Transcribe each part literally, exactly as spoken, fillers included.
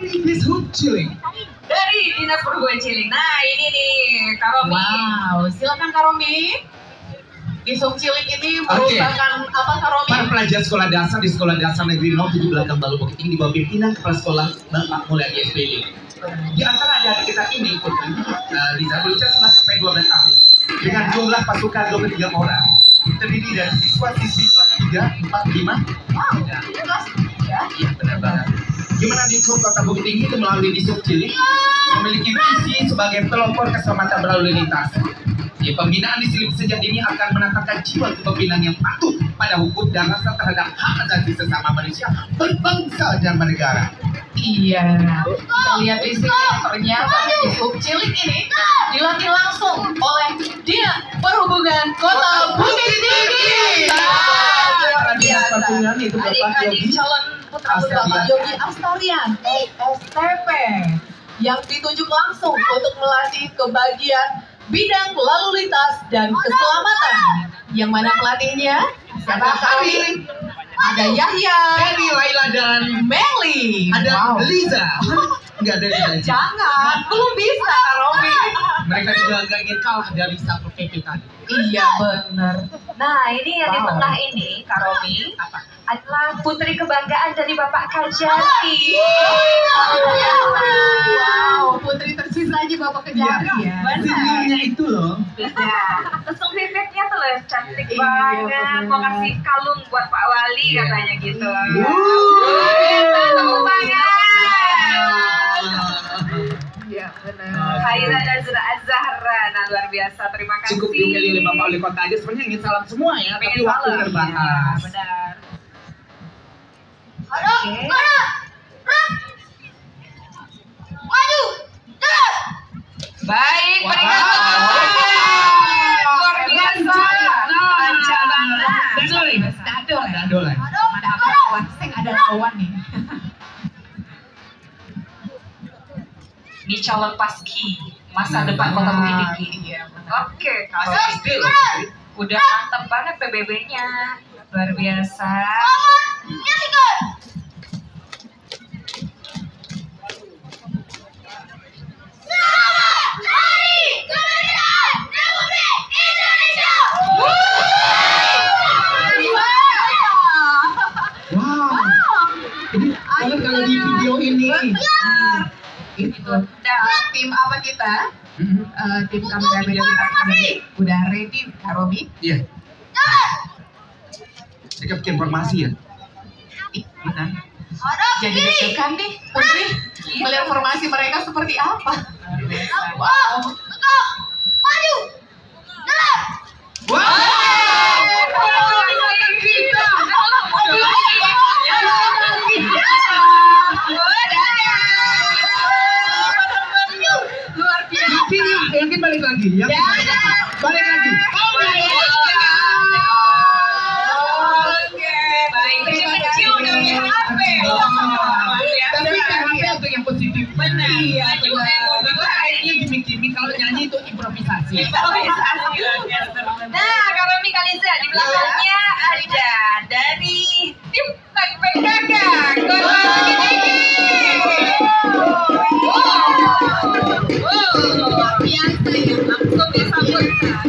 Dinas Hub Cilik. Dari Dinas Perhubungan Cilik. Nah ini nih Kak Romi. Wow, silakan Kak Romi. Di Sub Cilik ini merupakan okay. apa Kak Romi? Para pelajar sekolah dasar di Sekolah Dasar Negeri nol tujuh Belakang Balu Bukit Tinggi di bawah pimpinan Kepala Sekolah Bapak Mulyadi S B Y. Di antara adik kita ini, uh, Liza berusia sebelas sampai dua belas tahun dengan jumlah pasukan dua puluh tiga orang, terdiri dari siswa-siswi kelas tiga, empat, lima. Wow, kelas tiga? Iya, benar banget. Gimana di Sub Kota Bukit Tinggi itu melalui di Sub Cilik memiliki visi sebagai pelopor keselamatan berlalu lintas. Ya, pembinaan di Cilik sejak dini akan menanamkan jiwa kepemimpinan yang patuh pada hukum dan rasa terhadap hak asasi sesama manusia, berbangsa dan bernegara. Iya, kita lihat di sini ternyata di Sub Cilik ini dilatih langsung oleh Dinas Perhubungan Kota Bukit Tinggi. Dinas Perhubungan itu Bapak Adik-adik calon putra-putra Bapak Yogi Astarian, S T P, yang ditunjuk langsung untuk melatih kebagian bidang lalu lintas dan keselamatan. Yang mana pelatihnya? Siapa kami? Ada Yahya, Eri, Laila, dan Meli. ada Wow. Liza. Enggak ada Liza. Jangan, belum bisa Kak Romi. Mereka juga gak ingin kalah dari Satpol P P tadi. Iya benar. Nah ini yang di Wow. tengah ini Kak Romi Apa? adalah putri kebanggaan dari Bapak Kajati. Wow, putri tersisa aja Bapak Kejari ya. Senyumnya itu loh. Beda. Langsung pipetnya tuh loh cantik Iya, banget. bener. Mau kasih kalung buat Pak Wali Iya. katanya gitu. Wuh. Luar biasa, tepuk tangan. Iya benar. Khaira dan Zahra, nah luar biasa, terima kasih. Cukup diunggah oleh Bapak Wali Kota aja sebenarnya ingin salam semua ya, tapi Pengen waktu salam. terbatas. Ya, benar. Oke. Baik, Wow. peringatan. Luar biasa. Lancar banget. Dadol ya? Dadol ya. Dadol ya? Mana ada lawan, sing ada lawan nih. Di calon paski masa depan Kota Bukit Tinggi. Iya benar. Oke, Masih kalau S D loh. udah mantap banget P B B-nya. Luar biasa. Wow. Jadi kalian kalau di video ini. Itu. Nah, tim apa kita? Mhm. Eh, tim kamera video kita ini udah ready, Kak Romi. Iya. Saya bikin informasi ya. Ih, benar. Jadi deg-degan nih, Putri. Melihat formasi mereka seperti apa? Wow. Luar biasa. Sini, yakin balik lagi. Yakin balik lagi. Balik lagi. Oke. Baik, kecil-kecil udah punya H P. Tapi kan H P untuk yang positif. Benar. Iya, Maju benar. emo Itu kayaknya gimmick-gimmick, kalau nyanyi itu improvisasi. Nah, Kak Romi Kaliza di belakangnya ada dari tim P P K K Kota Bukit Tinggi. Wow, luar biasa ya, langsung disambut.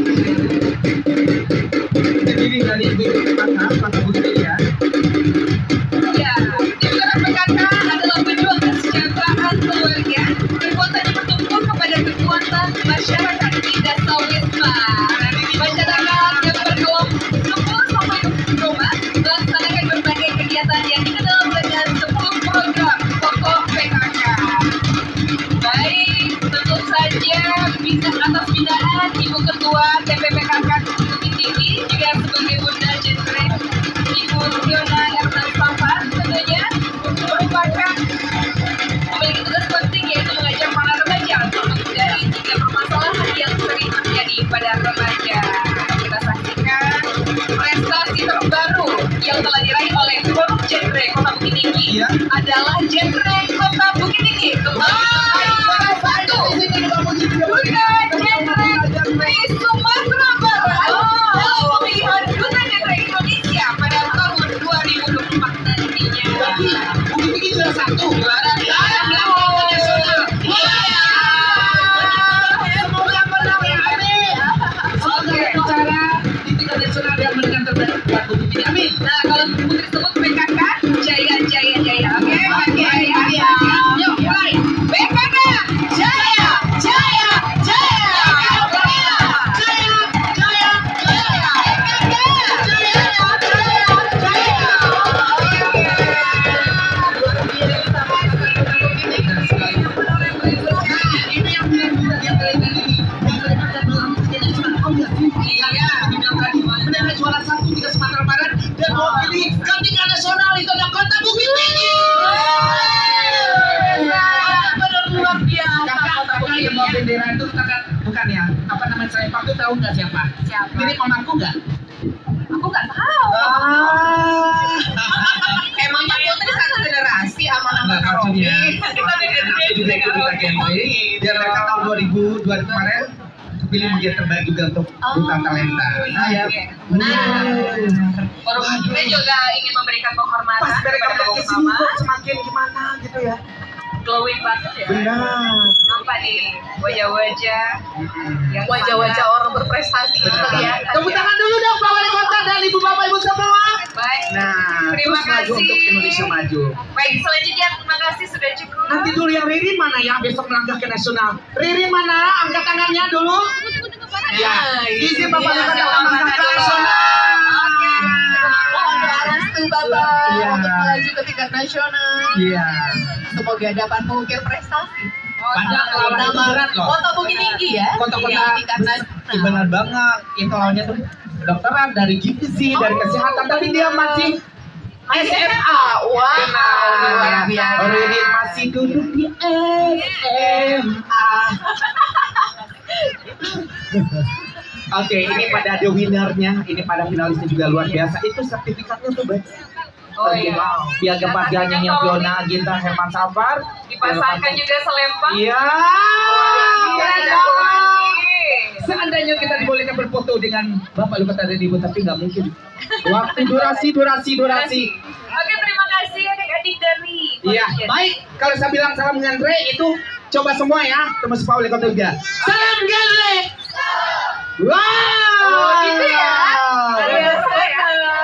Terdiri dari B P K K Kota Bukit Tinggi ya. Ya, tim P P K K adalah pejuang kesejahteraan keluarga, kekuatannya bertumbuh kepada kekuatan masyarakat tidak sawisma. Masyarakat yang berkelompok sepuluh sampai dua puluh rumah melaksanakan berbagai kegiatan yang dikenal dengan sepuluh program pokok P K K. Baik, tentu saja bisa atas binaan Ibu Ketua T P P K K Bukit Tinggi juga sebagai Bunda Jenderal Ibu Fiona Erna Safar tentunya merupakan memiliki tugas penting yaitu mengajak para remaja untuk menghindari tiga permasalahan yang sering terjadi pada remaja. Kita saksikan prestasi terbaru yang telah diraih oleh Forum Genre Kota Bukit Tinggi Iya. adalah Genre Kota Bukit Tinggi. Kembali nomor satu, Bunda Genre Risuma. selempang tuh tahu nggak siapa? Siapa? Mirip mamaku nggak? Aku nggak tahu. Ah. Emangnya Putri satu generasi sama nama Nggak, Kak Romi? maksudnya. Kita beda Aku juga ikut duta genre. Biar mereka tahun dua ribu dua kemarin pilih media terbaik juga untuk duta talenta. Nah, ya. Benar. Baru kita juga ingin memberikan penghormatan Pas mereka kepada udah Bapak kesini Mama. kok semakin gimana gitu ya. Glowing banget ya. Benar. Nampak nih wajah-wajah yang Wajah-wajah orang berprestasi itu Benar. kelihatan. Tepuk ya. tangan dulu dong Pak Wali Kota dan Ibu Bapak Ibu semua. baik. Nah, Terima terus maju kasih. untuk Indonesia maju. Baik, selanjutnya terima kasih sudah cukup. Nanti dulu yang Riri mana yang besok melangkah ke nasional? Riri mana? Angkat tangannya dulu. Ya, izin Bapak Wali Kota melangkah ke nasional. Oke. Mohon restu Bapak Iya. untuk melaju ke tingkat nasional. Iya. Semoga dapat mengukir prestasi. Oh, Padahal sama. lawan itu berat loh. Kota Bukit Tinggi ya. Kota-kota Iya, tingkat besar. nasional. Iya, benar banget. Itu lawannya tuh dokteran dari gizi, dari kesehatan, tapi dia masih S M A. Wah, Benar. luar biasa. Riri masih duduk di S M A. Oke, ini pada the winner-nya, ini pada finalisnya juga luar biasa. Itu sertifikatnya tuh baik. Oh iya. Piagam penghargaan yang Fiona, Gita, Herman Safar. Dipasangkan juga selempang. Iya. Iya, ada lagi. Seandainya kita dibolehkan berfoto dengan Bapak Lukas dari Ibu, tapi nggak mungkin. Waktu durasi, durasi, durasi. Oke, terima kasih adik-adik dari Iya, Polisian. baik. Kalau saya bilang salam genre itu coba semua ya, teman Pak Wali Kota juga. Salam genre. Wow. Oh, gitu ya. Luar biasa ya.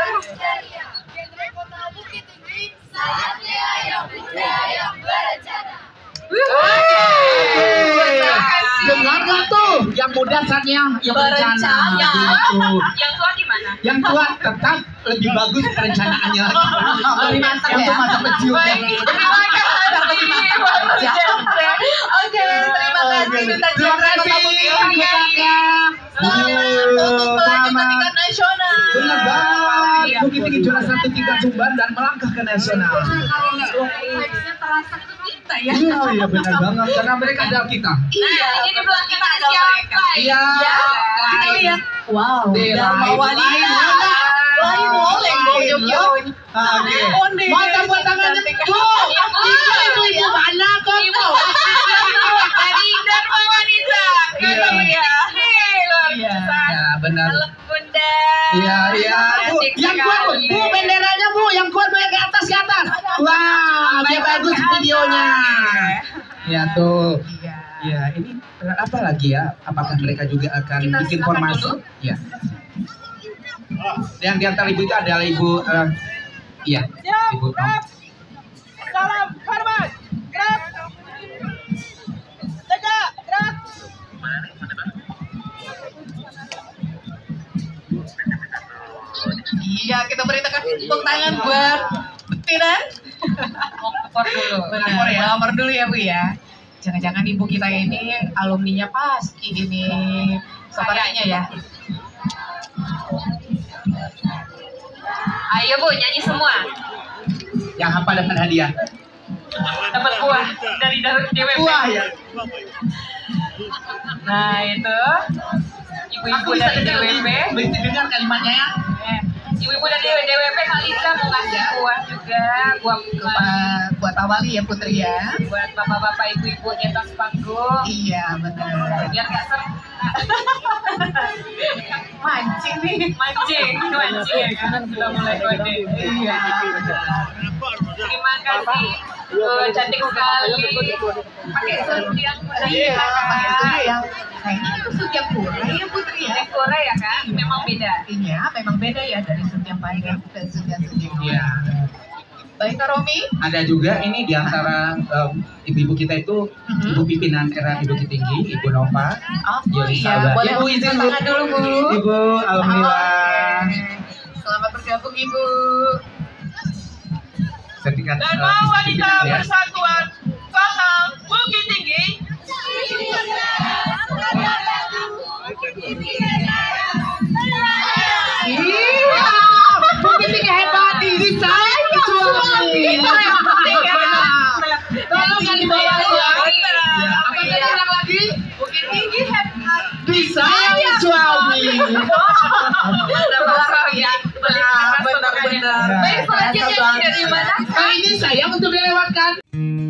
Dengar nggak tuh? Yang muda saatnya yang berencana. Berencana. Gitu. Yang tua gimana? Yang tua tetap lebih bagus perencanaannya. Lebih matang Yang ya? tua masa pensiunnya. Terima kasih. Oke, terima kasih Duta Terima Genre Kota kasih. Bukit Tinggi. Selamat untuk melaju ke tingkat nasional. Benar banget. Bukit Tinggi juara satu tingkat Sumbar dan melangkah ke nasional. Vibes-nya terasa ke kita ya. Iya, iya benar banget. Karena mereka adalah kita. Iya, Nah, ini di belakang kita ada siapa? siapa? Iya. Ya, kita lihat. Wow, Deh, Dharma lain, Wanita. lain, Lain boleh dong, lain, yuk, loh. yuk. Ah, Oke. Onde. Mau tepuk tangannya. Cantik. Bu, itu ibu mana kok? Ibu. Dari Dharma Wanita. Iya. Iya. Hei, luar Iya. biasa. Ya benar. Halo Bunda. Iya, iya. Bu, Cantik yang kuat bu, sekali. bu benderanya bu, yang kuat bu yang ke atas ke atas. Wah, dia bagus videonya. Ya tuh. Iya. Ya, ini apa lagi ya? Apakah mereka juga akan Kita bikin silakan formasi? dulu. Ya. Yang di antara ibu itu adalah ibu, eh, iya, ibu. Salam hormat. Gerak. Tegak. Gerak. Iya, kita berikan tepuk tangan buat Tiran. Mau lapor dulu. Benar, Lapor ya. lapor dulu ya Bu ya. Jangan-jangan ibu kita ini alumninya pasti ini sepertinya ya. Ayo Bu, nyanyi semua. Yang apa dengan hadiah? Dapat buah dari dari D W P. Wah ya. Nah, itu ibu-ibu Aku bisa dari D dengar, W P. bisa dengar kalimatnya ya. Eh, Ibu-ibu dari D W P Kalista mau ngasih buah juga buat Buat, buat awali ya Putri ya. buat bapak-bapak ibu-ibu di atas panggung. Iya benar. Biar nggak ser Mancing nih. mancing, mancing ya kan sudah mulai kode. Iya. Terima kasih. Oh, cantik sekali. Pakai suit yang mudah Iya, pakai suit kan. yang kayaknya itu suit yang murah ya Putri ya. Dari Korea ya kan, memang beda. Iya, memang beda ya dari suit yang panjang ke suit yang suit yang Iya. Baik Kak Romi. Ada juga ini di antara em, ibu-ibu kita itu Mhm. ibu pimpinan era Ibu Bukit Tinggi, Ibu Nova. Oh Yoli iya, Sabar. boleh Ibu angkat izin Bu. tangan dulu Bu. Ibu, alhamdulillah. Oke. Selamat bergabung Ibu. Sertifikat. Dan eh, mau wanita sertifikat ya. persatuan kota Bukit Tinggi. Iya, Bukit Tinggi hebat ini saya kecuali. Tolong yang di bawah ya. Apa tadi ulang lagi? Bukit Tinggi hebat. Di saya ya. Benar-benar. Baik, selanjutnya dari mana? Kali ini saya untuk dilewatkan.